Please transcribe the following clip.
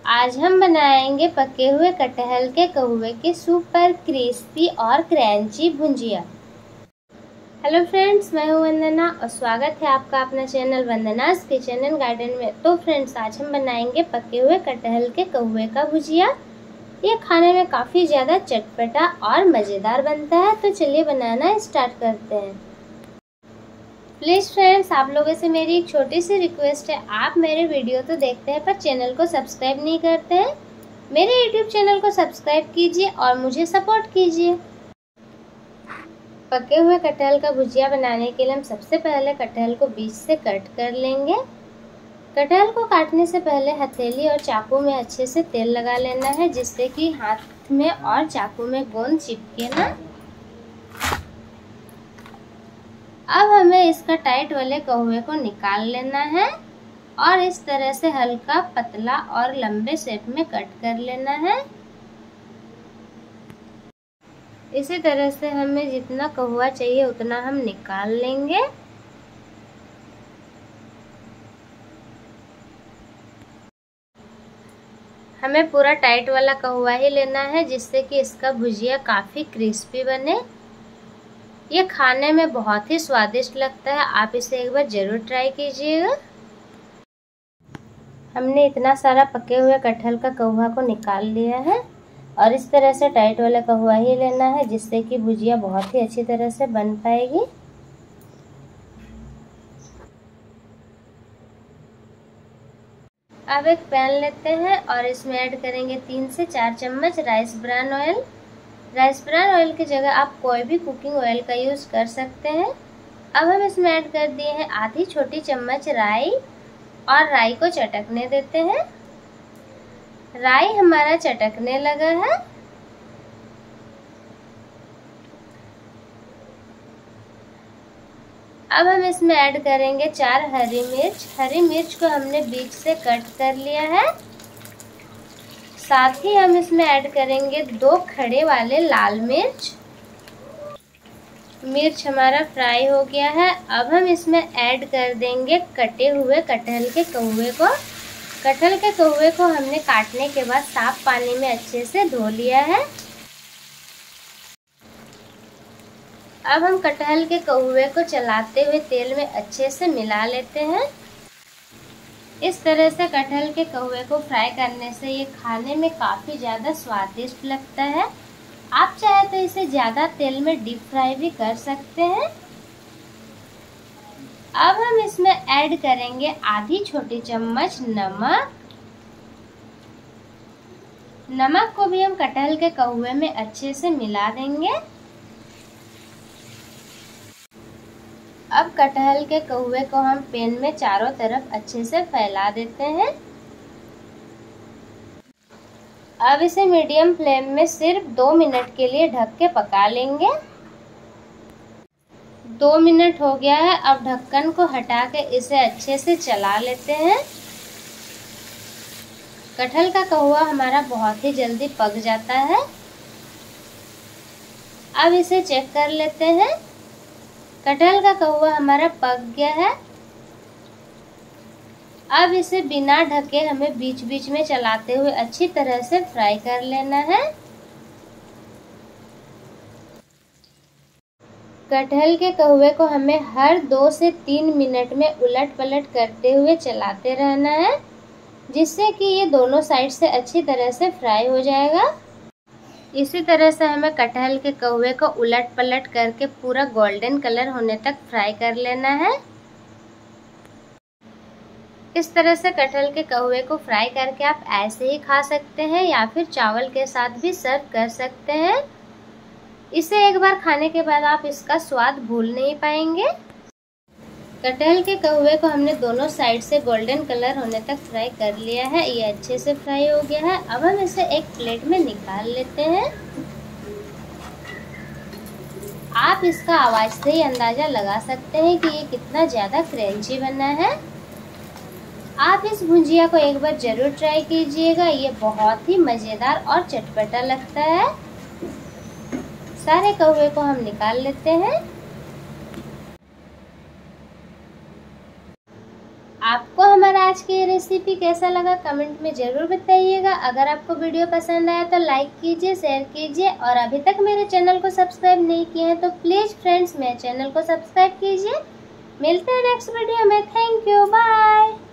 आज हम बनाएंगे पके हुए कटहल के कहुए की सुपर क्रिस्पी और क्रंची भुंजिया। हेलो फ्रेंड्स, मैं हूं वंदना और स्वागत है आपका अपना channel Vandana's kitchen and garden में। तो फ्रेंड्स, आज हम बनाएंगे पके हुए कटहल के कहुए का भुजिया। ये खाने में काफ़ी ज़्यादा चटपटा और मज़ेदार बनता है। तो चलिए बनाना स्टार्ट करते हैं। प्लीज़ फ्रेंड्स, आप लोगों से मेरी एक छोटी सी रिक्वेस्ट है, आप मेरे वीडियो तो देखते हैं पर चैनल को सब्सक्राइब नहीं करते हैं। मेरे यूट्यूब चैनल को सब्सक्राइब कीजिए और मुझे सपोर्ट कीजिए। पके हुए कटहल का भुजिया बनाने के लिए हम सबसे पहले कटहल को बीच से कट कर लेंगे। कटहल को काटने से पहले हथेली और चाकू में अच्छे से तेल लगा लेना है, जिससे कि हाथ में और चाकू में गोंद चिपके ना। अब हमें इसका टाइट वाले कहुए को निकाल लेना है और इस तरह से हल्का पतला और लंबे शेप में कट कर लेना है। इसी तरह से हमें जितना कहुआ चाहिए उतना हम निकाल लेंगे। हमें पूरा टाइट वाला कहुआ ही लेना है, जिससे कि इसका भुजिया काफ़ी क्रिस्पी बने। ये खाने में बहुत ही स्वादिष्ट लगता है, आप इसे एक बार ज़रूर ट्राई कीजिएगा। हमने इतना सारा पके हुए कटहल का कहुआ को निकाल लिया है और इस तरह से टाइट वाला कहुआ ही लेना है, जिससे कि भुजिया बहुत ही अच्छी तरह से बन पाएगी। अब एक पैन लेते हैं और इसमें ऐड करेंगे 3 से 4 चम्मच rice bran oil. Rice bran oil की जगह आप कोई भी कुकिंग ऑयल का यूज़ कर सकते हैं। अब हम इसमें ऐड कर दिए हैं आधी छोटी चम्मच राई और राई को चटकने देते हैं। राई हमारा चटकने लगा है। अब हम इसमें ऐड करेंगे 4 हरी मिर्च। हरी मिर्च को हमने बीच से कट कर लिया है। साथ ही हम इसमें ऐड करेंगे 2 खड़े वाले लाल मिर्च। मिर्च हमारा फ्राई हो गया है। अब हम इसमें ऐड कर देंगे कटे हुए कटहल के कहुए को। कटहल के कहुए को हमने काटने के बाद साफ पानी में अच्छे से धो लिया है। अब हम कटहल के कहुए को चलाते हुए तेल में अच्छे से मिला लेते हैं। इस तरह से कटहल के कहुए को फ्राई करने से ये खाने में काफ़ी ज़्यादा स्वादिष्ट लगता है। आप चाहे तो इसे ज़्यादा तेल में डीप फ्राई भी कर सकते हैं। अब हम इसमें ऐड करेंगे आधी छोटी चम्मच नमक। नमक को भी हम कटहल के कहुए में अच्छे से मिला देंगे। अब कटहल के कहुए को हम पैन में चारों तरफ अच्छे से फैला देते हैं। अब इसे मीडियम फ्लेम में सिर्फ 2 मिनट के लिए ढक के पका लेंगे। 2 मिनट हो गया है। अब ढक्कन को हटा के इसे अच्छे से चला लेते हैं। कटहल का कहुआ हमारा बहुत ही जल्दी पक जाता है। अब इसे चेक कर लेते हैं। कटहल का कहुआ हमारा पक गया है। अब इसे बिना ढके हमें बीच बीच में चलाते हुए अच्छी तरह से फ्राई कर लेना है। कटहल के कहुए को हमें हर 2 से 3 मिनट में उलट पलट करते हुए चलाते रहना है, जिससे कि ये दोनों साइड से अच्छी तरह से फ्राई हो जाएगा। इसी तरह से हमें कटहल के कहुए को उलट पलट करके पूरा गोल्डन कलर होने तक फ्राई कर लेना है। इस तरह से कटहल के कहुए को फ्राई करके आप ऐसे ही खा सकते हैं या फिर चावल के साथ भी सर्व कर सकते हैं। इसे एक बार खाने के बाद आप इसका स्वाद भूल नहीं पाएंगे। कटहल के कहुए को हमने दोनों साइड से गोल्डन कलर होने तक फ्राई कर लिया है। ये अच्छे से फ्राई हो गया है। अब हम इसे एक प्लेट में निकाल लेते हैं। आप इसका आवाज़ से ही अंदाज़ा लगा सकते हैं कि ये कितना ज़्यादा क्रंची बना है। आप इस भुजिया को एक बार ज़रूर ट्राई कीजिएगा। ये बहुत ही मज़ेदार और चटपटा लगता है। सारे कहुए को हम निकाल लेते हैं। आपको हमारा आज की ये रेसिपी कैसा लगा कमेंट में ज़रूर बताइएगा। अगर आपको वीडियो पसंद आया तो लाइक कीजिए, शेयर कीजिए और अभी तक मेरे चैनल को सब्सक्राइब नहीं किए हैं तो प्लीज़ फ्रेंड्स मेरे चैनल को सब्सक्राइब कीजिए। मिलते हैं नेक्स्ट वीडियो में। Thank you, bye.